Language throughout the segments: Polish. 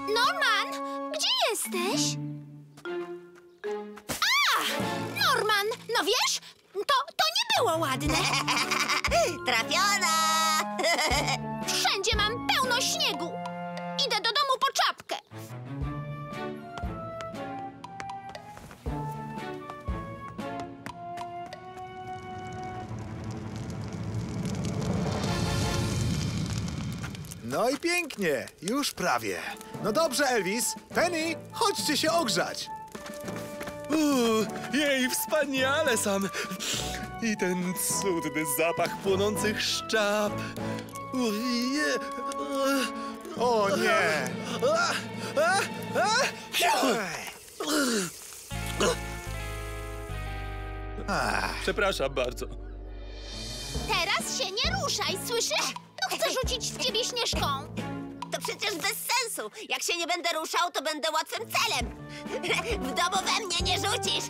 Norman, gdzie jesteś? A! Norman, no wiesz, to nie było ładne. Trafiona! Wszędzie mam pełno śniegu. Idę do domu po czapkę. No i pięknie, już prawie. No dobrze, Elvis. Penny, chodźcie się ogrzać. Jej, wspaniale, Sam. I ten cudny zapach płonących szczap. O nie! Przepraszam bardzo. Teraz się nie ruszaj, słyszysz? No chcę rzucić w ciebie śnieżką. To przecież bez sensu. Jak się nie będę ruszał, to będę łatwym celem. W domu we mnie nie rzucisz.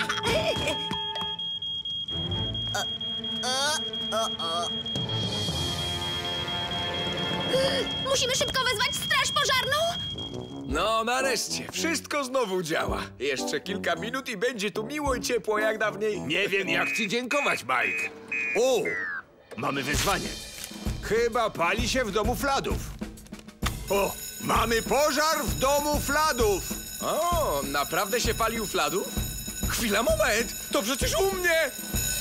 Musimy szybko wezwać straż pożarną. No, nareszcie. Wszystko znowu działa. Jeszcze kilka minut i będzie tu miło i ciepło jak dawniej. Nie wiem, jak ci dziękować, Mike. O! Mamy wyzwanie. Chyba pali się w domu Fladów. O! Mamy pożar w domu Fladów! O, naprawdę się palił Fladów? Chwila, moment! To przecież u mnie!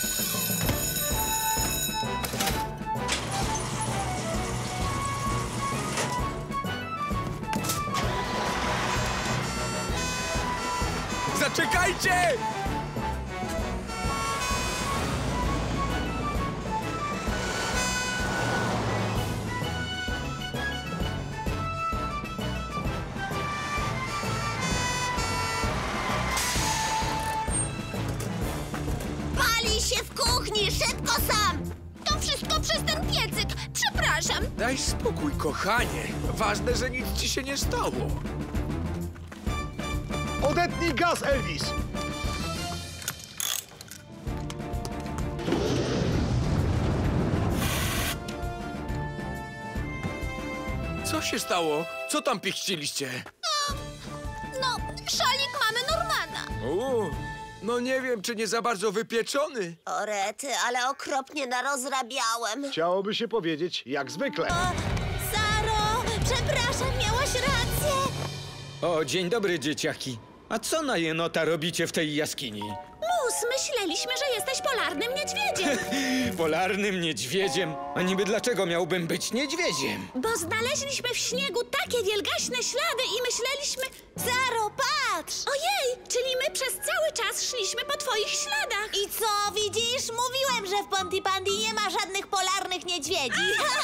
Zaczekajcie! Pali się w kuchni, szybko Sam! To wszystko przez ten piecyk. Przepraszam. Daj spokój, kochanie. Ważne, że nic ci się nie stało. Odetnij gaz, Elvis! Co się stało? Co tam pichciliście? No, szalik mamy Normana. No nie wiem, czy nie za bardzo wypieczony. O rety, ale okropnie narozrabiałem. Chciałoby się powiedzieć, jak zwykle. Saro, przepraszam, miałaś rację. O, dzień dobry, dzieciaki. A co na jenota robicie w tej jaskini? Mus, myśleliśmy, że jesteś polarnym niedźwiedziem. Polarnym niedźwiedziem? A niby dlaczego miałbym być niedźwiedziem? Bo znaleźliśmy w śniegu takie wielgaśne ślady i myśleliśmy... Saro, patrz! Ojej, czyli my przez cały czas szliśmy po twoich śladach. I co, widzisz? Mówiłem, że w Pontypandy nie ma żadnych polarnych niedźwiedzi.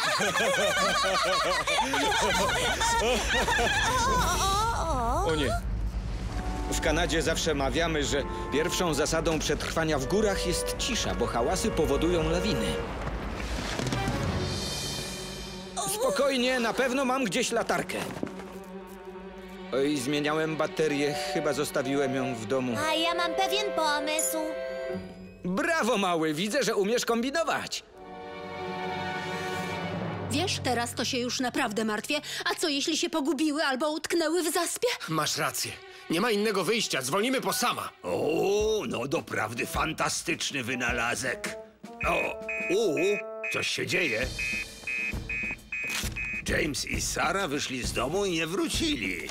O nie. W Kanadzie zawsze mawiamy, że pierwszą zasadą przetrwania w górach jest cisza, bo hałasy powodują lawiny. Spokojnie, na pewno mam gdzieś latarkę. Oj, zmieniałem baterię, chyba zostawiłem ją w domu. A ja mam pewien pomysł. Brawo, mały, widzę, że umiesz kombinować. Wiesz, teraz to się już naprawdę martwię. A co, jeśli się pogubiły albo utknęły w zaspie? Masz rację. Nie ma innego wyjścia. Dzwonimy po Sama. O, no doprawdy fantastyczny wynalazek. Coś się dzieje. James i Sarah wyszli z domu i nie wrócili.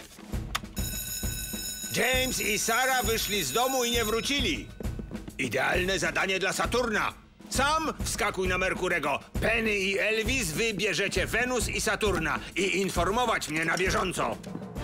James i Sarah wyszli z domu i nie wrócili. Idealne zadanie dla Saturna. Sam wskakuj na Merkurego. Penny i Elvis wybierzecie Wenus i Saturna i informować mnie na bieżąco.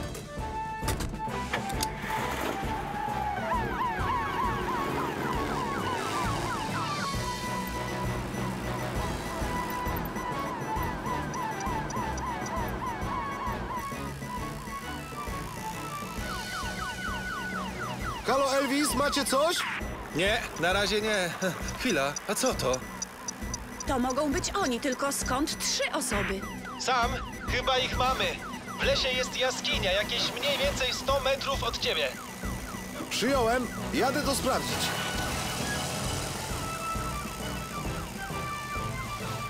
Halo, Elvis, macie coś? Nie, na razie nie. Chwila, a co to? To mogą być oni, tylko skąd 3 osoby? Sam, chyba ich mamy. W lesie jest jaskinia, jakieś mniej więcej 100 metrów od ciebie. Przyjąłem, jadę to sprawdzić.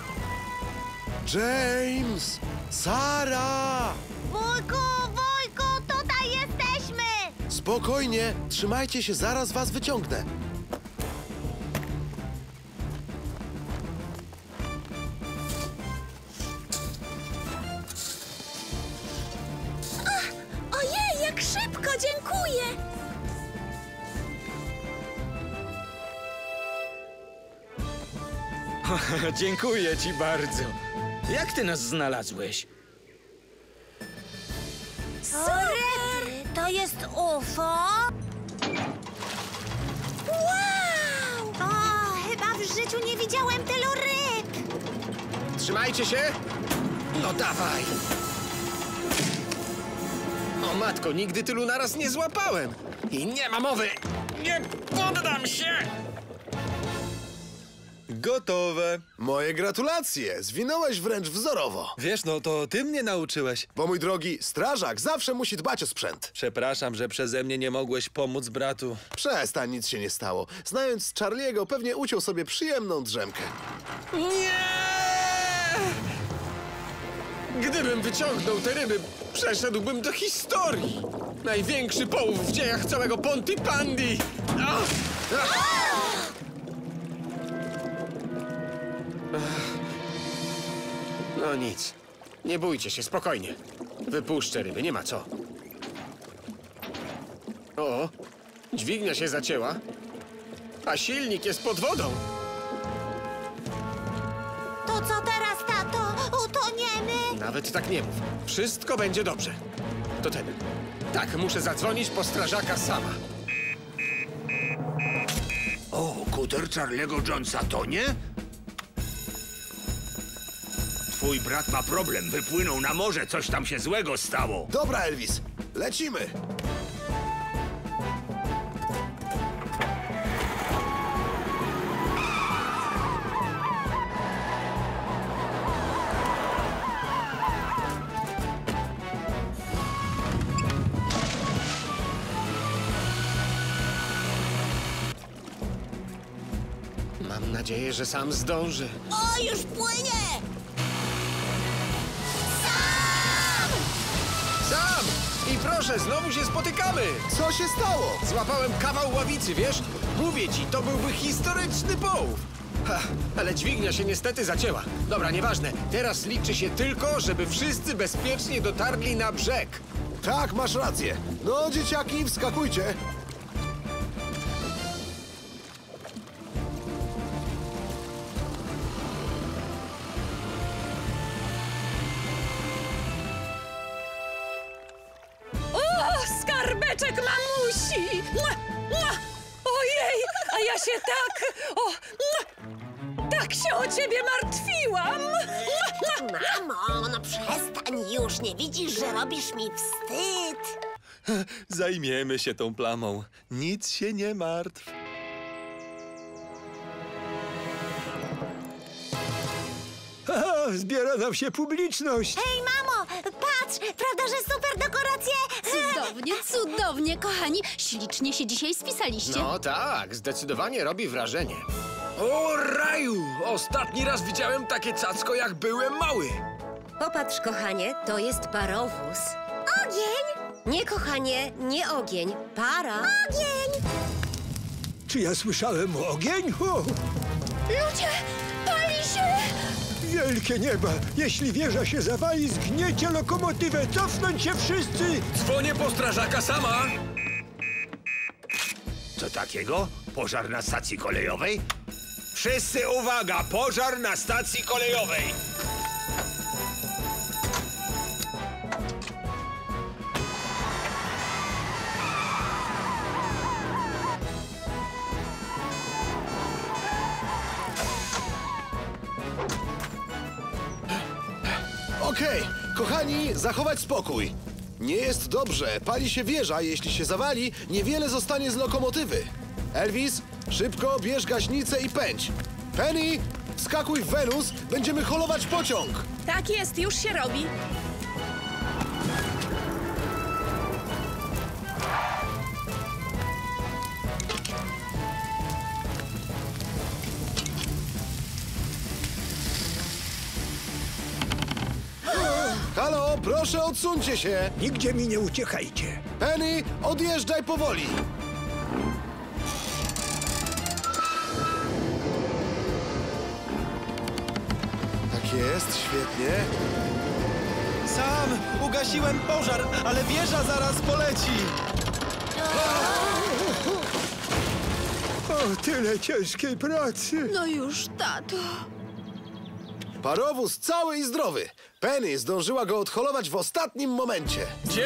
James! Sarah! Wujku, wujku! Spokojnie, trzymajcie się, zaraz was wyciągnę. Ojej, jak szybko, dziękuję! Dziękuję ci bardzo. Jak ty nas znalazłeś? Sorry, to jest UFO? Wow! O, chyba w życiu nie widziałem tylu ryb. Trzymajcie się! No dawaj! O matko, nigdy tylu naraz nie złapałem! I nie ma mowy! Nie poddam się! Gotowe. Moje gratulacje, zwinąłeś wręcz wzorowo. Wiesz, no to ty mnie nauczyłeś. Bo mój drogi, strażak zawsze musi dbać o sprzęt. Przepraszam, że przeze mnie nie mogłeś pomóc bratu. Przestań, nic się nie stało. Znając Charlie'ego, pewnie uciął sobie przyjemną drzemkę. Nie! Gdybym wyciągnął te ryby, przeszedłbym do historii. Największy połów w dziejach całego Pontypandy. No nic. Nie bójcie się, spokojnie. Wypuszczę ryby, nie ma co. O, dźwignia się zacięła, a silnik jest pod wodą. To co teraz, tato? Utoniemy? Nawet tak nie mów. Wszystko będzie dobrze. To ten. Tak, muszę zadzwonić po strażaka sama. O, kuter Charlie'ego Jonesa tonie? Twój brat ma problem, wypłynął na morze, coś tam się złego stało. Dobra, Elvis, lecimy. Mam nadzieję, że sam zdąży. O, już płynie! Sam! I proszę, znowu się spotykamy! Co się stało? Złapałem kawał ławicy, wiesz? Mówię ci, to byłby historyczny połów. Ha, ale dźwignia się niestety zacięła. Dobra, nieważne. Teraz liczy się tylko, żeby wszyscy bezpiecznie dotarli na brzeg. Tak, masz rację. No, dzieciaki, wskakujcie. O, skarbeczek mamusi! Mua, mua. Ojej, a ja się tak... O, mua, tak się o ciebie martwiłam! Mua, mua. Mamo, no przestań już, nie widzisz, że robisz mi wstyd? Zajmiemy się tą plamą. Nic się nie martw. Zbiera nam się publiczność. Hej, mamo, patrz, prawda, że super dekoracje? Cudownie, cudownie, kochani. Ślicznie się dzisiaj spisaliście. No tak, zdecydowanie robi wrażenie. O raju! Ostatni raz widziałem takie cacko, jak byłem mały. Popatrz, kochanie, to jest parowóz. Ogień! Nie, kochanie, nie ogień, para. Ogień! Czy ja słyszałem ogień? O, Ludzie, pali się! wielkie nieba! Jeśli wieża się zawali, zgniecie lokomotywę! Cofnąć się wszyscy! Dzwonię po strażaka sama. Co takiego? Pożar na stacji kolejowej? Wszyscy uwaga! Pożar na stacji kolejowej! Okej, kochani, zachować spokój. Nie jest dobrze, pali się wieża, jeśli się zawali, niewiele zostanie z lokomotywy. Elvis, szybko bierz gaśnicę i pędź. Penny, wskakuj w Wenus, będziemy holować pociąg. Tak jest, już się robi. Halo, proszę odsuńcie się! Nigdzie mi nie uciekajcie. Penny, odjeżdżaj powoli! Tak jest, świetnie. Sam, ugasiłem pożar, ale wieża zaraz poleci. O, tyle ciężkiej pracy. No już, tato. Parowóz cały i zdrowy. Penny zdążyła go odholować w ostatnim momencie.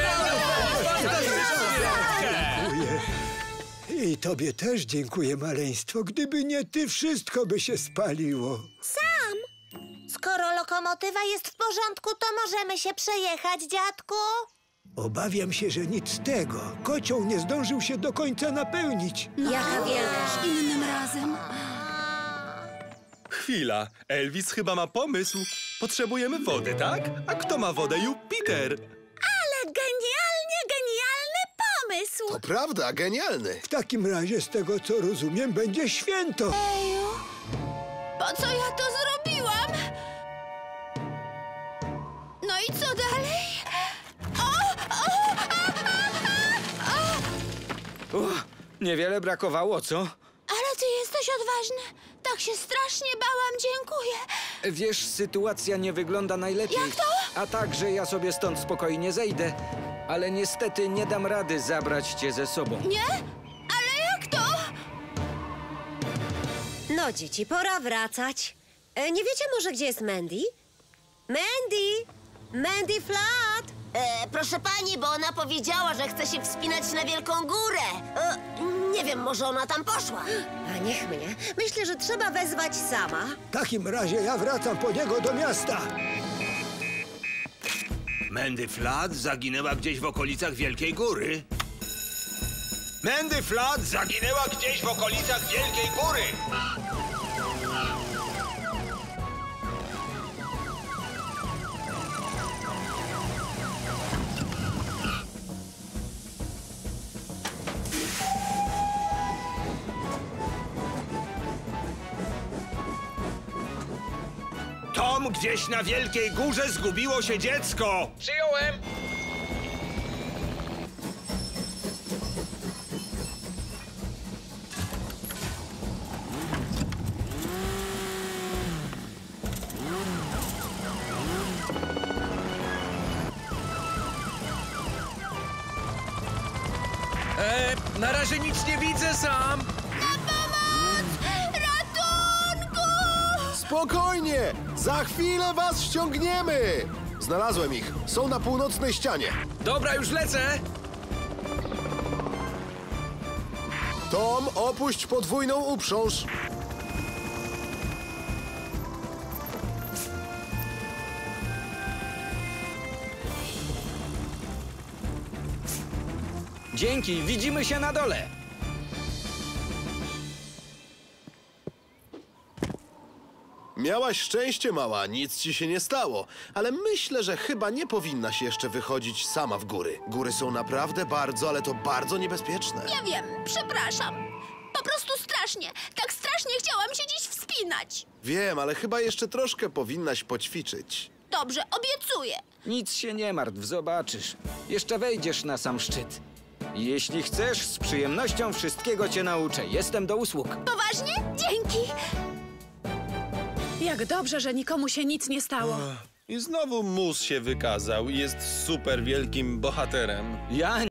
Dziękuję. I tobie też dziękuję, maleństwo. Gdyby nie ty, wszystko by się spaliło. Sam, skoro lokomotywa jest w porządku, to możemy się przejechać, dziadku? Obawiam się, że nic z tego. Kocioł nie zdążył się do końca napełnić. Jaka wielka. Innym razem. Chwila, Elvis chyba ma pomysł. Potrzebujemy wody, tak? A kto ma wodę? Jupiter. Ale genialny pomysł! To prawda, genialny. W takim razie, z tego co rozumiem, będzie święto. Eju, po co ja to zrobiłam? No i co dalej? Niewiele brakowało, co? Ale ty jesteś odważny. Tak się strasznie bałam, dziękuję. Wiesz, sytuacja nie wygląda najlepiej. Jak to? A także ja sobie stąd spokojnie zejdę. Ale niestety nie dam rady zabrać cię ze sobą. Nie? Ale jak to? No, dzieci, pora wracać. Nie wiecie może, gdzie jest Mandy? Mandy! Mandy Flat! Proszę pani, bo ona powiedziała, że chce się wspinać na wielką górę. Nie wiem, może ona tam poszła. A niech mnie. Myślę, że trzeba wezwać Sama. W takim razie ja wracam po niego do miasta. Mandy Flat zaginęła gdzieś w okolicach Wielkiej Góry. Mandy Flat zaginęła gdzieś w okolicach Wielkiej Góry. Tom, gdzieś na Wielkiej Górze zgubiło się dziecko. Przyjąłem! Na razie nic nie widzę sam. Spokojnie! Za chwilę was ściągniemy! Znalazłem ich. Są na północnej ścianie. Dobra, już lecę. Tom, opuść podwójną uprząż. Dzięki, widzimy się na dole. Miałaś szczęście, mała, nic ci się nie stało. Ale myślę, że chyba nie powinnaś jeszcze wychodzić sama w góry. Góry są naprawdę bardzo, ale to bardzo niebezpieczne. Ja wiem, przepraszam. Po prostu strasznie. Tak strasznie chciałam się dziś wspinać. Wiem, ale chyba jeszcze troszkę powinnaś poćwiczyć. Dobrze, obiecuję. Nic się nie martw, zobaczysz. Jeszcze wejdziesz na sam szczyt. Jeśli chcesz, z przyjemnością wszystkiego cię nauczę. Jestem do usług. Poważnie? Dzięki. Jak dobrze, że nikomu się nic nie stało. I znowu mus się wykazał i jest super wielkim bohaterem. Ja